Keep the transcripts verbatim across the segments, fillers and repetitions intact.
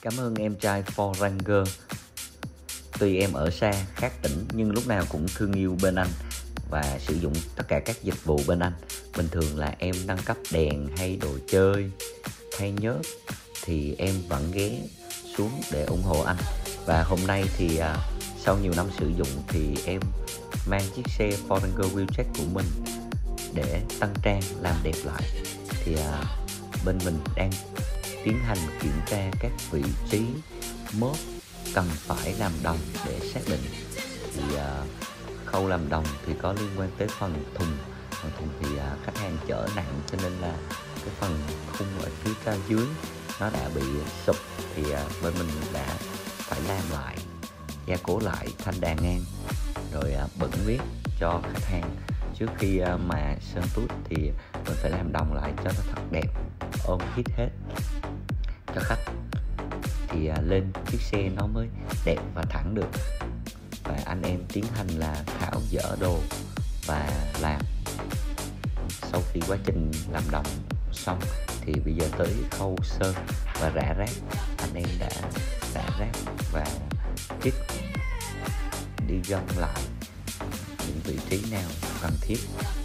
Cảm ơn em trai Ford Ranger. Tuy em ở xa, khác tỉnh nhưng lúc nào cũng thương yêu bên anh và sử dụng tất cả các dịch vụ bên anh. Bình thường là em nâng cấp đèn hay đồ chơi, hay nhớt thì em vẫn ghé xuống để ủng hộ anh. Và hôm nay thì à, sau nhiều năm sử dụng thì em mang chiếc xe Ford Ranger Wheeljack của mình để tăng trang làm đẹp lại. Thì à, bên mình đang tiến hành kiểm tra các vị trí mốt cần phải làm đồng để xác định. Thì uh, khâu làm đồng thì có liên quan tới phần thùng. Phần thùng thì uh, khách hàng chở nặng cho nên là cái phần khung ở phía cao dưới nó đã bị sụp, thì uh, bên mình đã phải làm lại, gia cố lại thanh đàn ngang, rồi uh, bẩn viết cho khách hàng. Trước khi uh, mà sơn tút thì mình phải làm đồng lại cho nó thật đẹp, ôm hít hết cho khách, thì à, lên chiếc xe nó mới đẹp và thẳng được. Và anh em tiến hành là tháo dỡ đồ và làm. Sau khi quá trình làm đồng xong thì bây giờ tới khâu sơn và rã rác. Anh em đã rã rác và kít đi gom lại những vị trí nào cần thiết.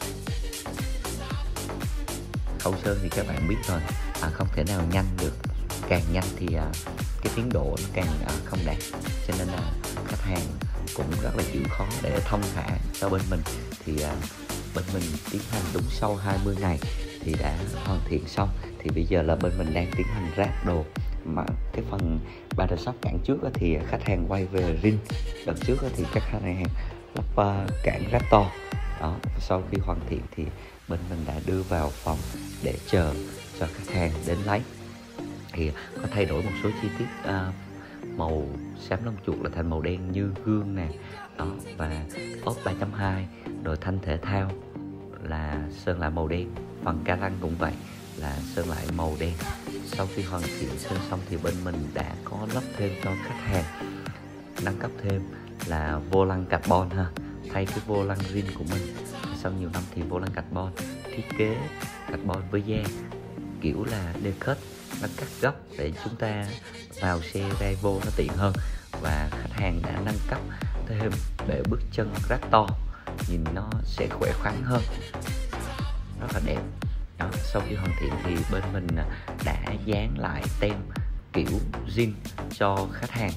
Khâu sơn thì các bạn biết rồi, à, không thể nào nhanh được, càng nhanh thì uh, cái tiến độ nó càng uh, không đạt, cho nên là uh, khách hàng cũng rất là chịu khó để thông thả cho bên mình. Thì uh, bên mình tiến hành đúng sau hai mươi ngày thì đã hoàn thiện xong. Thì bây giờ là bên mình đang tiến hành ráp đồ. Mà cái phần ba đờ sóc cản trước thì khách hàng quay về rin, đợt trước thì các khách hàng lắp uh, cản ráp to đó. Sau khi hoàn thiện thì bên mình đã đưa vào phòng để chờ cho khách hàng đến lấy. Thì có thay đổi một số chi tiết, uh, màu xám lông chuột là thành màu đen như gương nè đó, và ốp ba chấm hai, rồi thanh thể thao là sơn lại màu đen, phần ca lăng cũng vậy là sơn lại màu đen. Sau khi hoàn thiện sơn xong thì bên mình đã có lắp thêm cho khách hàng, nâng cấp thêm là vô lăng carbon ha, thay cái vô lăng rin của mình. Sau nhiều năm thì vô lăng carbon thiết kế carbon với da kiểu là decut, nó cắt góc để chúng ta vào xe ra vô nó tiện hơn. Và khách hàng đã nâng cấp thêm bệ bước chân ráp to, nhìn nó sẽ khỏe khoắn hơn, rất là đẹp đó. Sau khi hoàn thiện thì bên mình đã dán lại tem kiểu zin cho khách hàng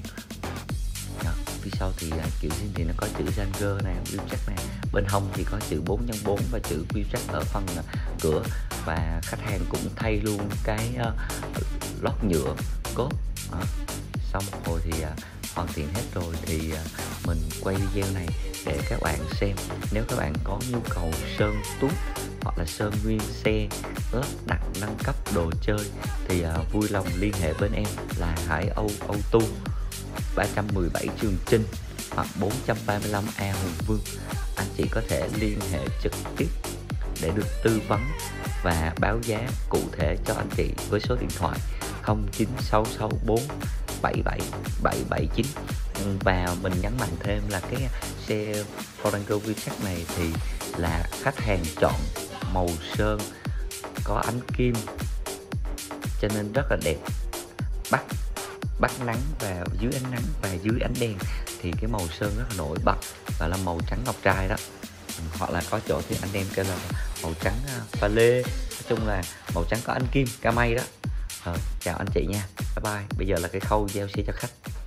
đó. Phía sau thì kiểu zin thì nó có chữ Ranger nè, Wheeljack nè, bên hông thì có chữ bốn nhân bốn và chữ Wheeljack ở phần cửa. Và khách hàng cũng thay luôn cái uh, lót nhựa cốt đó. Xong rồi thì uh, hoàn thiện hết rồi thì uh, mình quay video này để các bạn xem. Nếu các bạn có nhu cầu sơn tút hoặc là sơn nguyên xe, lắp đặt nâng cấp đồ chơi thì uh, vui lòng liên hệ bên em là Hải Âu Auto, ba trăm mười bảy Trường Chinh hoặc bốn trăm ba mươi lăm A Hùng Vương. Anh chị có thể liên hệ trực tiếp để được tư vấn và báo giá cụ thể cho anh chị với số điện thoại không chín sáu sáu bốn bảy bảy bảy bảy chín. Và mình nhấn mạnh thêm là cái xe Ford Ranger Wheeljack này thì là khách hàng chọn màu sơn có ánh kim cho nên rất là đẹp, bắt bắt nắng và dưới ánh nắng và dưới ánh đèn thì cái màu sơn rất là nổi bật và là màu trắng ngọc trai đó. Hoặc là có chỗ thì anh em kêu là màu trắng pha lê, nói chung là màu trắng có ánh kim ca mây đó. Rồi, chào anh chị nha, bye bye. Bây giờ là cái khâu giao xe cho khách.